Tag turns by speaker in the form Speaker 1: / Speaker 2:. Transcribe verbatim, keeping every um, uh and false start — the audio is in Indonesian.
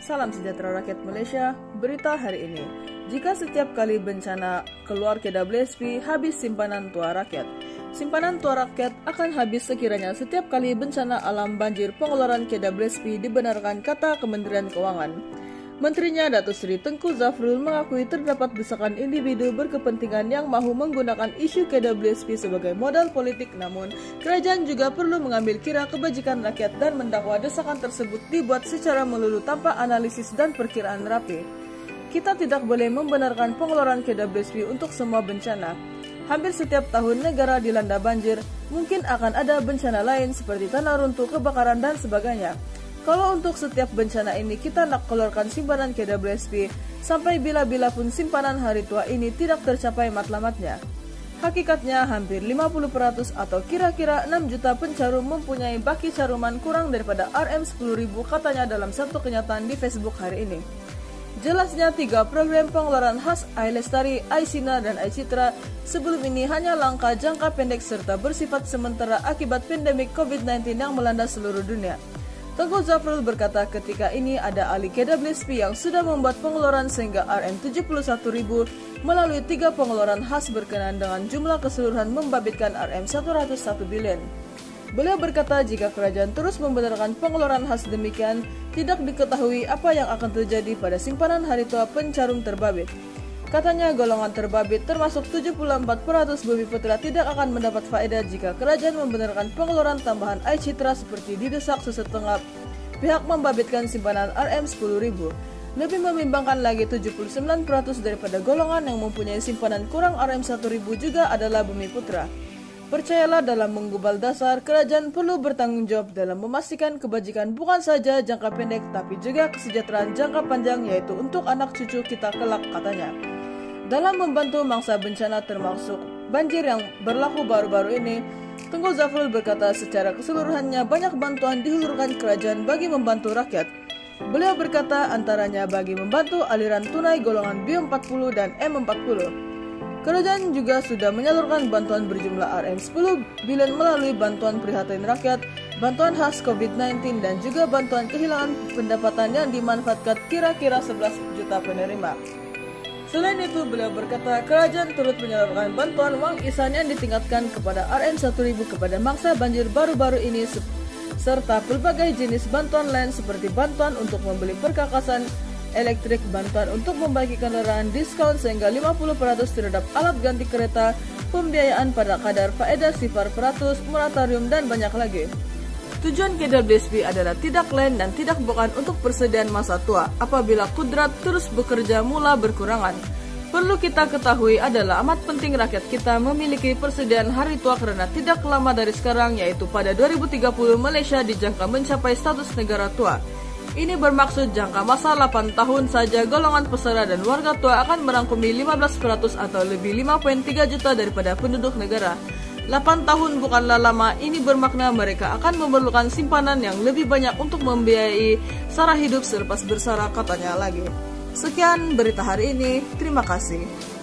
Speaker 1: Salam sejahtera rakyat Malaysia. Berita hari ini, jika setiap kali bencana keluar K W S P, habis simpanan tua rakyat. Simpanan tua rakyat akan habis sekiranya setiap kali bencana alam banjir pengeluaran K W S P dibenarkan, kata Kementerian Keuangan. Menterinya Datuk Seri Tengku Zafrul mengakui terdapat desakan individu berkepentingan yang mahu menggunakan isu K W S P sebagai modal politik, namun kerajaan juga perlu mengambil kira kebajikan rakyat dan mendakwa desakan tersebut dibuat secara melulu tanpa analisis dan perkiraan rapi. Kita tidak boleh membenarkan pengeluaran K W S P untuk semua bencana. Hampir setiap tahun negara dilanda banjir, mungkin akan ada bencana lain seperti tanah runtuh, kebakaran, dan sebagainya. Kalau untuk setiap bencana ini kita nak keluarkan simpanan K W S P, sampai bila-bila pun simpanan hari tua ini tidak tercapai matlamatnya. Hakikatnya hampir lima puluh peratus atau kira-kira enam juta pencarum mempunyai baki caruman kurang daripada R M sepuluh ribu, katanya dalam satu kenyataan di Facebook hari ini. Jelasnya tiga program pengeluaran khas iLestari, iSina, dan iCitra sebelum ini hanya langkah jangka pendek serta bersifat sementara akibat pandemik COVID sembilan belas yang melanda seluruh dunia. Tengku Zafrul berkata ketika ini ada ahli K W S P yang sudah membuat pengeluaran sehingga R M tujuh puluh satu ribu melalui tiga pengeluaran khas berkenaan dengan jumlah keseluruhan membabitkan R M seratus satu bilion. Beliau berkata jika kerajaan terus membenarkan pengeluaran khas demikian, tidak diketahui apa yang akan terjadi pada simpanan hari tua pencarum terbabit. Katanya golongan terbabit termasuk tujuh puluh empat peratus bumi putra tidak akan mendapat faedah jika kerajaan membenarkan pengeluaran tambahan iCitra seperti didesak sesetengah pihak membabitkan simpanan R M sepuluh ribu. Lebih membimbangkan lagi, tujuh puluh sembilan peratus daripada golongan yang mempunyai simpanan kurang R M satu ribu juga adalah bumi putra. Percayalah, dalam menggubal dasar, kerajaan perlu bertanggung jawab dalam memastikan kebajikan bukan saja jangka pendek tapi juga kesejahteraan jangka panjang, yaitu untuk anak cucu kita kelak, katanya. Dalam membantu mangsa bencana termasuk banjir yang berlaku baru-baru ini, Tengku Zafrul berkata secara keseluruhannya banyak bantuan dihulurkan kerajaan bagi membantu rakyat. Beliau berkata antaranya bagi membantu aliran tunai golongan B empat puluh dan M empat puluh. Kerajaan juga sudah menyalurkan bantuan berjumlah R M sepuluh bilion melalui bantuan prihatin rakyat, bantuan khas COVID sembilan belas, dan juga bantuan kehilangan pendapatan yang dimanfaatkan kira-kira sebelas juta penerima. Selain itu, beliau berkata kerajaan turut menyalurkan bantuan wang ihsan yang ditingkatkan kepada R M satu ribu kepada mangsa banjir baru-baru ini, serta berbagai jenis bantuan lain seperti bantuan untuk membeli perkakasan elektrik, bantuan untuk membaiki kendaraan, diskon sehingga lima puluh peratus terhadap alat ganti kereta, pembiayaan pada kadar faedah sifar peratus, moratorium, dan banyak lagi. Tujuan K W S P adalah tidak lain dan tidak bukan untuk persediaan masa tua apabila kudrat terus bekerja mula berkurangan. Perlu kita ketahui adalah amat penting rakyat kita memiliki persediaan hari tua karena tidak lama dari sekarang, yaitu pada dua ribu tiga puluh Malaysia dijangka mencapai status negara tua. Ini bermaksud jangka masa delapan tahun saja golongan pesara dan warga tua akan merangkumi lima belas peratus atau lebih lima koma tiga juta daripada penduduk negara. delapan tahun bukanlah lama, ini bermakna mereka akan memerlukan simpanan yang lebih banyak untuk membiayai sara hidup selepas bersara, katanya lagi. Sekian berita hari ini, terima kasih.